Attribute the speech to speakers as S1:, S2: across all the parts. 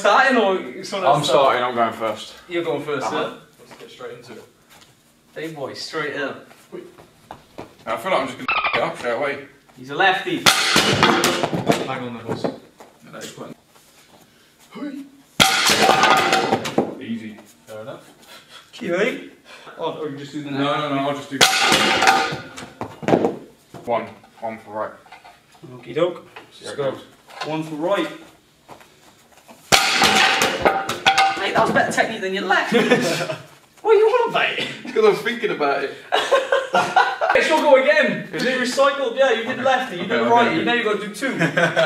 S1: starting or someone else?
S2: I'm starting, I'm going first.
S1: You're going first, yeah?
S2: Let's get straight into it.
S1: Hey boy, straight in.
S2: I feel like I'm just going to get up straight away.
S1: He's a lefty.
S2: Hang on, that was. Easy.
S3: Fair enough.
S1: Cute. Oh, or you just do the
S2: No, I'll just do one for right.
S1: Okie doke.
S2: Let's go.
S1: One for right. Mate, that was better technique than your left. What are you on about?
S2: Because I was thinking about it.
S1: It shall go again. Is it recycled? Yeah, you did lefty, you did righty. Now you've got to do two.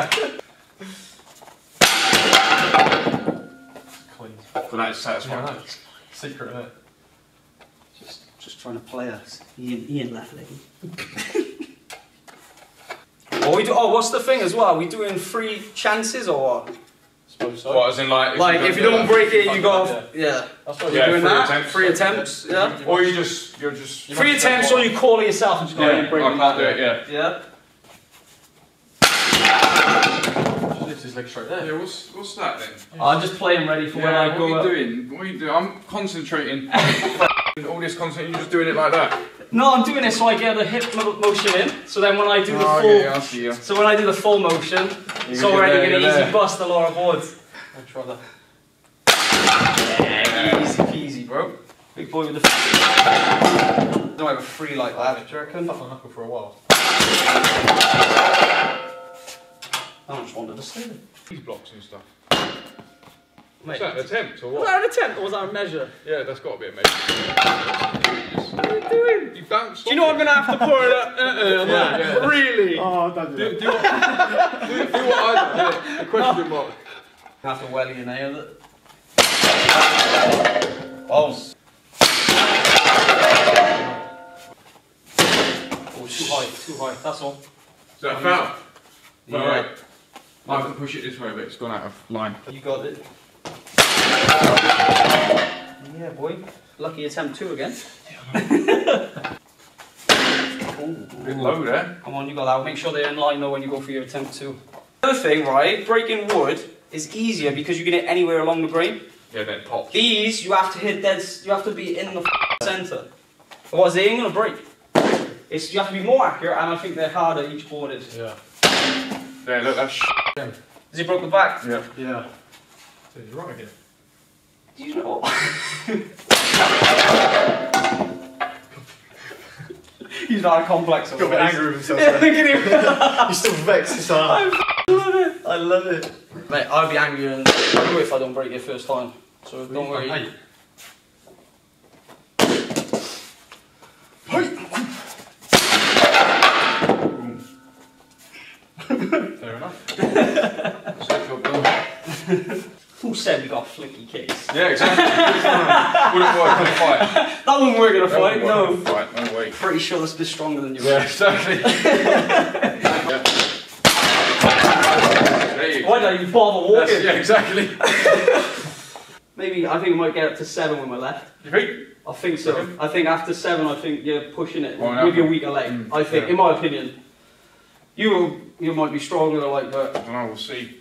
S3: Clean.
S2: But that is satisfying.
S3: Yeah, nice. Secret, isn't it?
S1: Just trying to play us. Ian left leg. Oh, we do. Oh, what's the thing as well? Are we doing 3 chances or what?
S3: Suppose so.
S2: What, as in like...
S1: If you don't break it, you go. Yeah.
S3: That's what
S2: Yeah,
S1: You're doing
S2: 3
S1: that?
S2: attempts.
S1: 3 attempts. Yeah.
S2: Or you're just...
S1: 3 attempts, or you call it yourself and just go
S2: Yeah,
S1: and break
S2: I
S1: it.
S2: can't do it, yeah.
S1: Yeah.
S3: Just lifts his leg straight there.
S2: Yeah, what's that then?
S1: I'm just playing ready for when I go.
S2: What are you doing? What are you doing? I'm concentrating. All this concentration, you're just doing it like that.
S1: No, I'm doing it so I get the hip motion in. So then when I do the full,
S2: yeah, I see you.
S1: so when I do the full motion, it's already going to easy bust the lower boards.
S3: I'll try that.
S1: Yeah, easy peasy, bro. Big boy with the. Don't have a free like that. Do you reckon?
S3: Tough on knuckle for a while.
S1: I just wanted to stay there.
S2: These blocks and stuff.
S1: Mate,
S2: Is that an attempt or
S1: was
S2: what?
S1: that an attempt or was that a measure?
S2: Yeah, that's got to be a measure.
S1: What are you doing?
S2: You bounced.
S1: Do you know I'm going to have to put it on that?
S2: Yeah.
S1: Really?
S3: Oh, don't do
S2: Do what I did. The question mark.
S1: I have to welly your nail it. Oh, too high, that's all.
S2: Is that a foul?
S1: Yeah.
S2: Right. I can push it this way, but it's gone out of line.
S1: You got it. Yeah, boy. Lucky attempt 2 again.
S2: A bit low there.
S1: Come on, you got that. Make sure they're in line though when you go for your attempt 2. Another thing, right? Breaking wood is easier because you can hit anywhere along the grain.
S2: Yeah, then pop.
S1: These, you have to hit dead. You have to be in the centre. Otherwise, they ain't gonna break. You have to be more accurate, and I think they're harder. Each board is.
S3: Yeah.
S2: There, look, that's
S1: Has he broke the back?
S2: Yeah.
S3: Yeah. So he's wrong again.
S1: Do you know? He's not a complex.
S3: Got a bit angry with himself.
S1: Yeah, look at him.
S3: He's still vexed. He's like,
S1: I love it. I love it. Mate, I'll be angrier than you if I don't break it first time. So don't worry.
S3: Hey. Fair enough.
S1: Who said we got flicky kicks?
S2: Yeah, exactly. Wouldn't work in a fight.
S1: That wouldn't work in a fight,
S2: Wouldn't work
S1: no.
S2: in a fight, no way.
S1: Pretty sure that's a bit stronger than you.
S2: Yeah, exactly. Yeah. There you go.
S1: Why don't you bother walking?
S2: Yeah, exactly.
S1: Maybe, I think I might get up to 7 with my left.
S2: You think?
S1: I think so. I think after 7, I think you're pushing it
S2: Oh, no.
S1: with your weaker leg. I think, in my opinion. You might be stronger like that.
S2: I don't know, we'll see.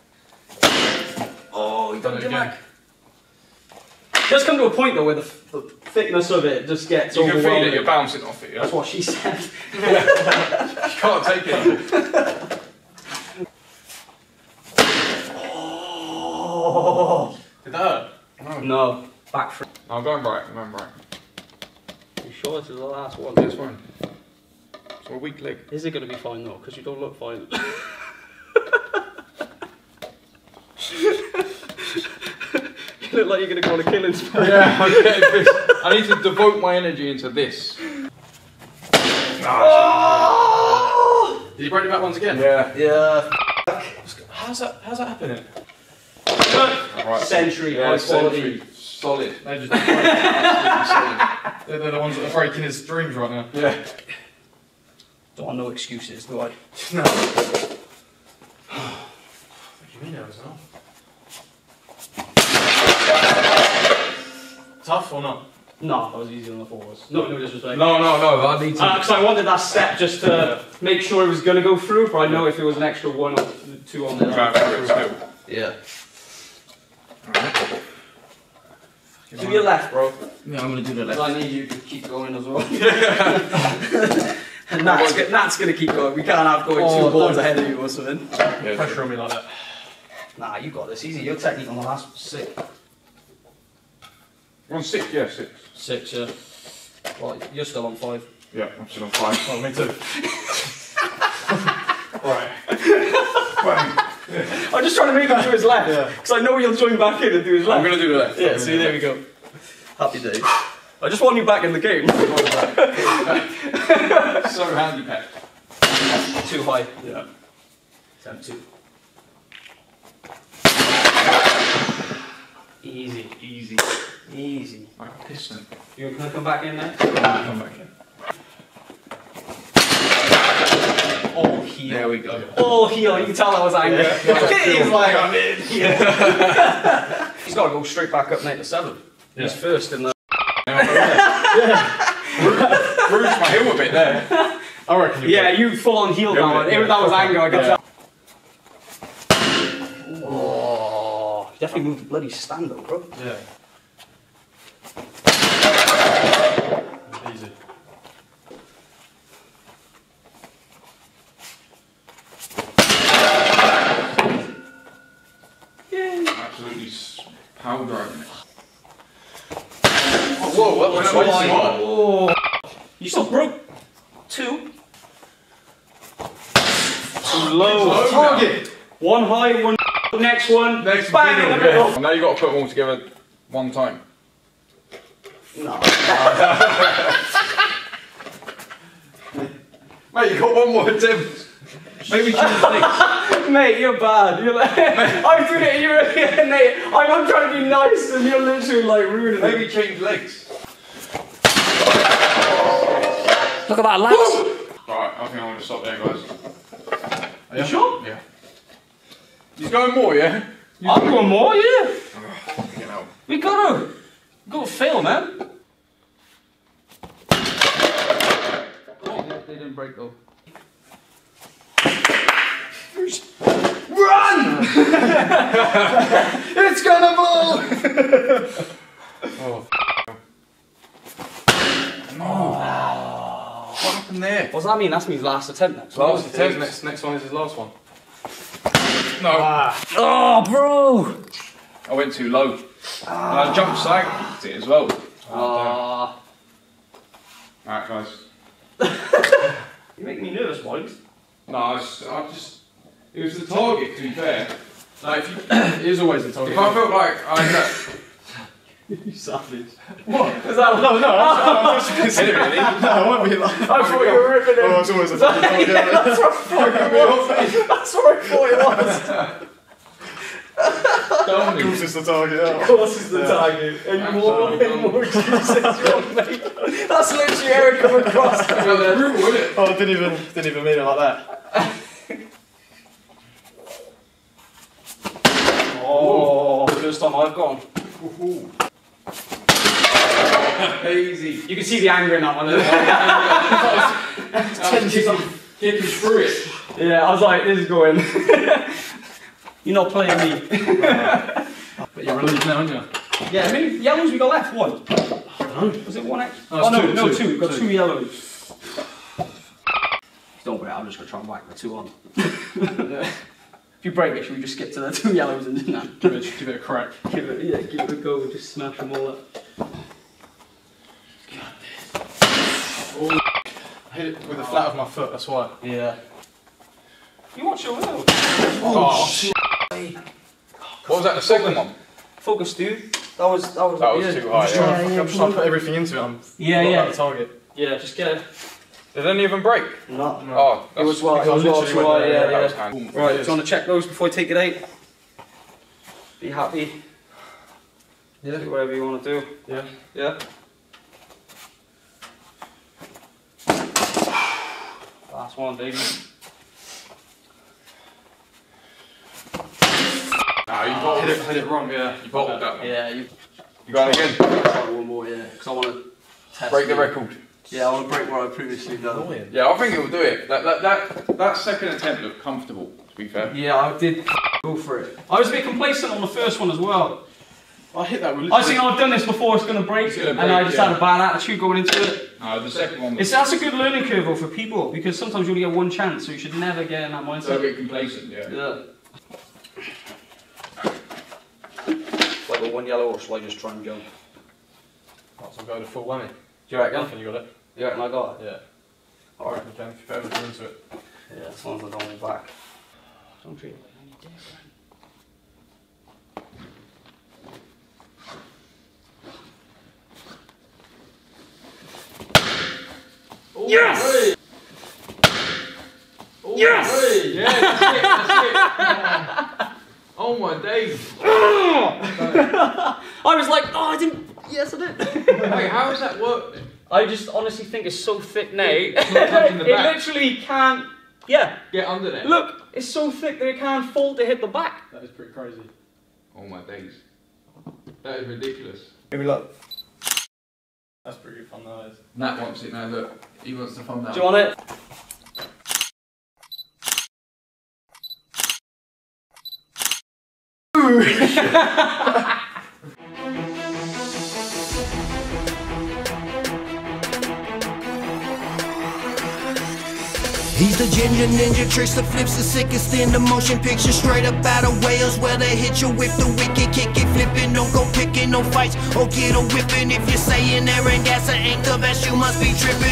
S1: Oh, he done
S2: it
S1: it
S2: again.
S1: back. Just come to a point though where the thickness of it just gets
S2: You can feel
S1: overwhelming.
S2: it, you're bouncing off it, yeah?
S1: That's what she said.
S2: You can't take it.
S1: Oh.
S3: did that hurt?
S1: No, back free.
S2: No, I'm going right, I'm going right.
S1: You sure this is the last one?
S2: That's fine. It's a weak leg.
S1: Is it going to be fine though? Because you don't look fine. You look like you're going to go on a killing spree.
S2: Yeah, I'm getting this. I need to devote my energy into this.
S1: Oh!
S3: Did you break your back once again?
S2: Yeah.
S1: Yeah.
S3: How's that happening?
S2: Right.
S1: Century,
S2: Yeah,
S1: high quality.
S2: century. Solid.
S3: They're just absolutely solid. They're the ones that are breaking his dreams right now.
S2: Yeah.
S1: Don't want no excuses, do I?
S3: No. What do you mean that was now? Tough or not?
S1: No, that was easy on the forwards. No disrespect.
S2: No, I need to.
S1: Because I wanted that step just to make sure it was going to go through, but I know if it was an extra 1 or 2 on there.
S2: Try and through it still.
S1: Yeah. Do your left, bro.
S3: Yeah, I'm gonna do the left.
S1: I need you to keep going as well. And Nat's gonna keep going. We can't have going 2 balls ahead of you or something.
S3: Yeah, pressure on me like that.
S1: Nah, you got this. Easy. Your technique on the last 6.
S2: You're on 6, yeah, 6.
S1: 6, yeah. Well, you're still on 5.
S2: Yeah, I'm still on 5.
S3: Oh, me too. Right.
S2: Bang.
S1: I'm just trying to make him do his left.
S3: Yeah.
S1: Because I know he'll join back in and do his left.
S2: I'm going to do the left.
S1: Yeah, see, there we go. Happy days. I just want you back in the game.
S2: So handicapped.
S1: Too high.
S3: Yeah.
S1: Attempt 2. Easy, easy, easy.
S2: Like a piston.
S1: You're gonna come back in there?
S3: Come back in.
S1: All heel.
S2: There we go.
S1: All heel. You can tell that was anger. He's like, I'm in. Yeah. He's got to go straight back up 9 to 7.
S3: Yeah.
S1: He's first in the.
S2: Bruised my heel a bit there.
S3: I reckon you
S1: Yeah, you full on heel now.
S3: Yeah.
S1: Even that was anger. I could
S3: Yeah.
S1: tell. Oh, you definitely moved the bloody stand up, bro.
S3: Yeah. Easy.
S2: Absolutely power driving it.
S3: Whoa, what
S2: Went
S3: was
S2: up way too
S3: that?
S2: high.
S1: Oh, you still broke 2. Too low.
S2: Low
S3: Target!
S1: 1 high, 1 next one.
S2: Next
S1: bang in the middle.
S2: Now you got to put them all together one time.
S1: No.
S2: Mate, you got one more attempt. Maybe change legs.
S1: Mate, you're bad. You're like, I'm doing it. Nate, I'm trying to be nice, and you're literally like ruining it.
S2: Maybe change legs.
S1: Look at that, lads.
S2: Right, I think I'm going to stop there, guys.
S3: Are you
S1: sure?
S2: Yeah. He's going more, yeah?
S1: I'm going more, yeah.
S2: Fucking hell.
S1: We gotta fail, man. Oh, they didn't break though. Run! It's gonna blow!
S3: Oh,
S2: What happened there?
S1: What does that mean? That's means last attempt next.
S3: last attempt. Next one is his last one.
S2: No.
S1: Oh, bro!
S2: I went too low. And I jumped side it as well.
S1: Ah.
S2: Alright, guys.
S1: You make me nervous, Mike.
S2: No, I just. It was the target, to be fair. Like, if you.
S3: It is always the target.
S2: If I felt like I had.
S1: You savage.
S3: What?
S1: Is that
S3: No, I'm just
S2: Hit it, really?
S3: No, I won't be like.
S1: I thought you were ripping it.
S3: Oh, it's always a fucking target.
S1: That's what I thought it was. That's what I thought it was.
S2: Tell
S3: Of
S2: me.
S3: course it's the target.
S1: Of course it's the target. Any more excuses you want, mate? That's literally Eric coming across.
S2: That was brutal, wasn't it?
S3: Oh, I didn't even mean it like that.
S1: Oh, first time I've gone.
S2: Easy.
S1: You can see the anger in that one.
S2: Kicking through it.
S1: Yeah, I was like, this is going. You're not playing me.
S3: But you're relieved now, aren't you?
S1: Yeah, how many yellows we got left? 1. Was it 1 extra?
S3: Oh,
S1: no,
S3: it's
S1: no,
S3: 2.
S1: 2. We've got 2 yellows. Don't worry, I'm just going to try and whack the 2 on. If you break it, should we just skip to the 2 yellows and nah,
S3: Give it a crack.
S1: give it a go and just smash them all up.
S3: Oh, I hit it with the flat of my foot, that's why.
S1: Yeah. You watch your will.
S2: Oh, shit. What was that, the second one?
S1: Focus, dude. That was
S2: That was too high,
S3: I'm just trying to put everything into it. I'm
S1: Yeah,
S3: not
S1: yeah.
S3: at the target.
S1: Yeah, just get it.
S2: Did any of them break?
S1: No.
S2: Oh,
S1: It was well,
S3: I literally
S1: too
S3: went
S1: high,
S3: there,
S1: yeah,
S2: that was
S1: yeah.
S2: handy.
S1: Right, do you want to check those before I take it out? Be happy.
S3: Yeah.
S1: Do whatever you want to do.
S3: Yeah.
S1: Yeah? Last one, baby.
S2: Nah, you bottled it.
S3: Hit it wrong, yeah.
S2: You bottled that one.
S1: Yeah, you
S2: You got it again.
S1: try one more, yeah. Because I want to test
S2: Break the
S1: it.
S2: record.
S1: Yeah, I want to break what I've previously done.
S3: Annoying.
S2: Yeah, I think it will do it. That second attempt looked comfortable, to be fair.
S1: Yeah, I did go for it. I was a bit complacent on the first one as well.
S3: I hit that with
S1: I think I've done this before, it's going to break,
S2: It's gonna
S1: and I
S2: break,
S1: just
S2: yeah.
S1: had a bad attitude going into it.
S2: No, the second one was
S1: That's a good learning curve though for people, because sometimes you only get one chance, so you should never get in that
S2: so a
S1: mindset.
S2: bit complacent, yeah.
S1: Yeah. Like with one yellow, or shall I just try and jump?
S3: Might as well go the full whammy.
S1: Do you reckon?
S3: Reckon you got it?
S1: You reckon I got it?
S3: Yeah.
S1: Alright.
S3: You can, if you've ever gone into it.
S1: Yeah, as long as I don't hold back. Don't treat it like any different.
S3: Oh,
S1: Yes!
S3: Hey. Oh,
S1: Yes!
S3: Hey. Yeah, that's it. Oh my days.
S1: I was like, oh, I didn't. Yes, I did.
S2: Wait, how does that work then?
S1: I just honestly think it's so thick now.
S2: It's not touching the
S1: It
S2: back.
S1: literally can't. Yeah.
S2: Get under there.
S1: Look, it's so thick that it can't fall to hit the back.
S3: That is pretty crazy.
S2: Oh my days. That is ridiculous.
S1: Maybe look.
S3: That's pretty fun, that is.
S2: Nat wants it now, look. He wants the thumb down.
S1: Do you want it?
S4: He's the ginger ninja, tricks the flips, the sickest in the motion picture. Straight up out of Wales, where they hit you with the wicked, kick it, flipping. Don't go picking no fights or get a whipping. If you're saying there ain't gas, it ain't the best, you must be tripping.